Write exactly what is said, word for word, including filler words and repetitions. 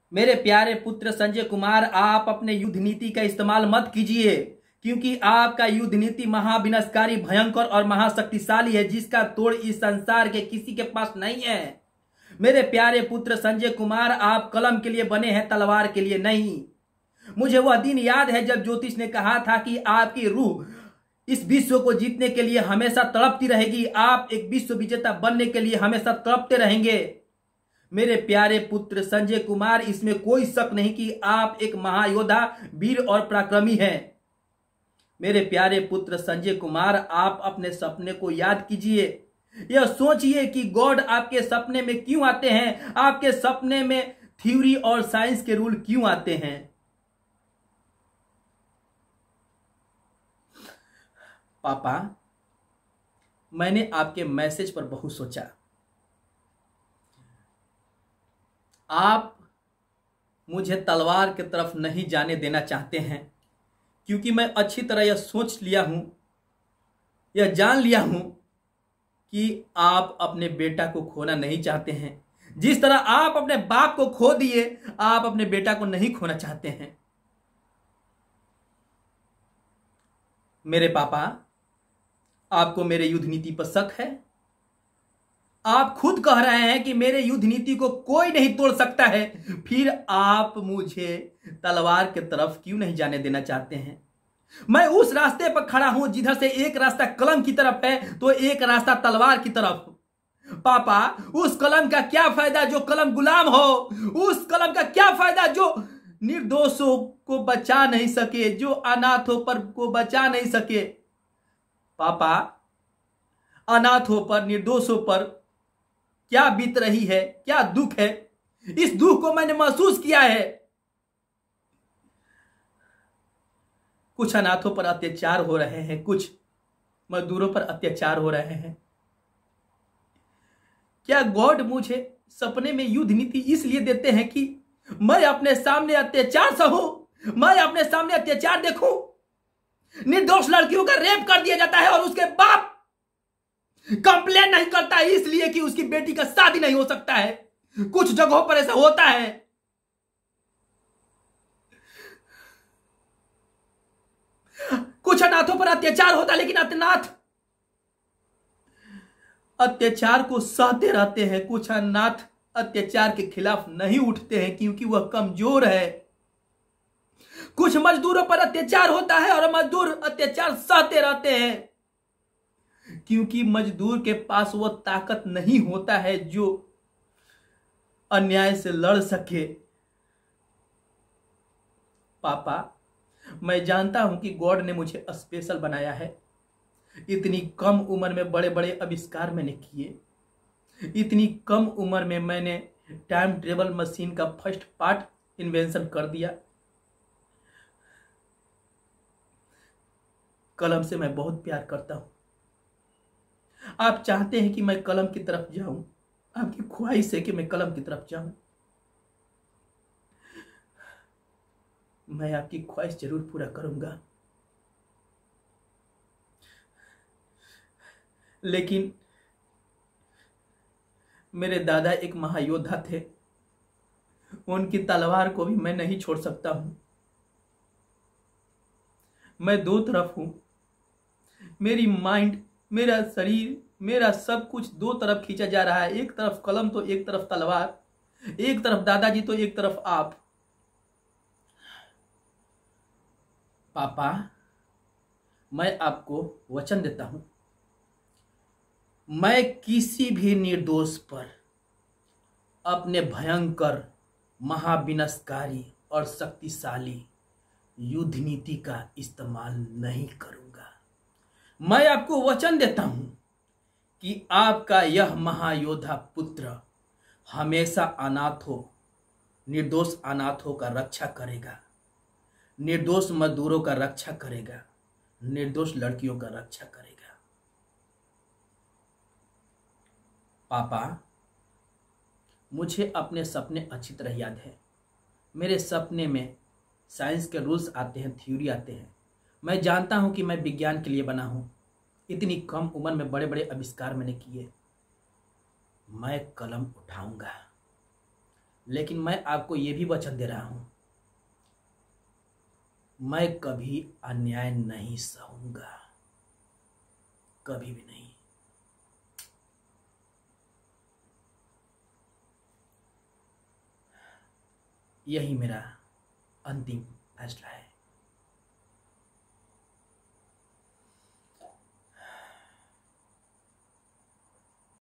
मेरे प्यारे पुत्र संजय कुमार, आप अपने युद्ध नीति का इस्तेमाल मत कीजिए, क्योंकि आपका युद्ध नीति महाविनाशकारी, भयंकर और महाशक्तिशाली है, जिसका तोड़ इस संसार के किसी के पास नहीं है। मेरे प्यारे पुत्र संजय कुमार, आप कलम के लिए बने हैं, तलवार के लिए नहीं। मुझे वह दिन याद है जब ज्योतिष ने कहा था कि आपकी रूह इस विश्व को जीतने के लिए हमेशा तड़पती रहेगी, आप एक विश्व विजेता बनने के लिए हमेशा तड़पते रहेंगे। मेरे प्यारे पुत्र संजय कुमार, इसमें कोई शक नहीं कि आप एक महायोद्धा, वीर और पराक्रमी हैं। मेरे प्यारे पुत्र संजय कुमार, आप अपने सपने को याद कीजिए। यह सोचिए कि गॉड आपके सपने में क्यों आते हैं, आपके सपने में थ्योरी और साइंस के रूल क्यों आते हैं। पापा, मैंने आपके मैसेज पर बहुत सोचा। आप मुझे तलवार की तरफ नहीं जाने देना चाहते हैं, क्योंकि मैं अच्छी तरह यह सोच लिया हूं, यह जान लिया हूं कि आप अपने बेटा को खोना नहीं चाहते हैं। जिस तरह आप अपने बाप को खो दिए, आप अपने बेटा को नहीं खोना चाहते हैं। मेरे पापा, आपको मेरे युद्ध नीति पर शक है। आप खुद कह रहे हैं कि मेरे युद्ध नीति को कोई नहीं तोड़ सकता है, फिर आप मुझे तलवार की तरफ क्यों नहीं जाने देना चाहते हैं। मैं उस रास्ते पर खड़ा हूं जिधर से एक रास्ता कलम की तरफ है तो एक रास्ता तलवार की तरफ। पापा, उस कलम का क्या फायदा जो कलम गुलाम हो, उस कलम का क्या फायदा जो निर्दोषों को बचा नहीं सके, जो अनाथों पर को बचा नहीं सके। पापा, अनाथों पर, निर्दोषों पर क्या बीत रही है, क्या दुख है, इस दुख को मैंने महसूस किया है। कुछ अनाथों पर अत्याचार हो रहे हैं, कुछ मजदूरों पर अत्याचार हो रहे हैं। क्या गॉड मुझे सपने में युद्ध नीति इसलिए देते हैं कि मैं अपने सामने अत्याचार सहूं, मैं अपने सामने अत्याचार देखूं। निर्दोष लड़कियों का रेप कर दिया जाता है और उसके बाप कंप्लेन नहीं करता है, इसलिए कि उसकी बेटी का शादी नहीं हो सकता है। कुछ जगहों पर ऐसा होता है। कुछ अनाथों पर अत्याचार होता है, लेकिन अनाथ अत्याचार को सहते रहते हैं। कुछ अनाथ अत्याचार के खिलाफ नहीं उठते हैं क्योंकि वह कमजोर है। कुछ मजदूरों पर अत्याचार होता है और मजदूर अत्याचार सहते रहते हैं क्योंकि मजदूर के पास वह ताकत नहीं होता है जो अन्याय से लड़ सके। पापा, मैं जानता हूं कि गॉड ने मुझे स्पेशल बनाया है। इतनी कम उम्र में बड़े बड़े आविष्कार मैंने किए। इतनी कम उम्र में मैंने टाइम ट्रेवल मशीन का फर्स्ट पार्ट इन्वेंशन कर दिया। कलम से मैं बहुत प्यार करता हूं। आप चाहते हैं कि मैं कलम की तरफ जाऊं, आपकी ख्वाहिश है कि मैं कलम की तरफ जाऊं। मैं आपकी ख्वाहिश जरूर पूरा करूंगा, लेकिन मेरे दादा एक महायोद्धा थे, उनकी तलवार को भी मैं नहीं छोड़ सकता हूं। मैं दो तरफ हूं। मेरी माइंड, मेरा शरीर, मेरा सब कुछ दो तरफ खींचा जा रहा है। एक तरफ कलम तो एक तरफ तलवार, एक तरफ दादाजी तो एक तरफ आप। पापा, मैं आपको वचन देता हूं, मैं किसी भी निर्दोष पर अपने भयंकर, महाविनाशकारी और शक्तिशाली युद्ध नीति का इस्तेमाल नहीं करूंगा। मैं आपको वचन देता हूं कि आपका यह महायोद्धा पुत्र हमेशा अनाथों, निर्दोष अनाथों का रक्षा करेगा, निर्दोष मजदूरों का रक्षा करेगा, निर्दोष लड़कियों का रक्षा करेगा। पापा, मुझे अपने सपने अच्छी तरह याद है। मेरे सपने में साइंस के रूल्स आते हैं, थ्योरी आते हैं। मैं जानता हूं कि मैं विज्ञान के लिए बना हूं। इतनी कम उम्र में बड़े बड़े आविष्कार मैंने किए। मैं कलम उठाऊंगा, लेकिन मैं आपको ये भी वचन दे रहा हूं, मैं कभी अन्याय नहीं सहूंगा, कभी भी नहीं। यही मेरा अंतिम फैसला है।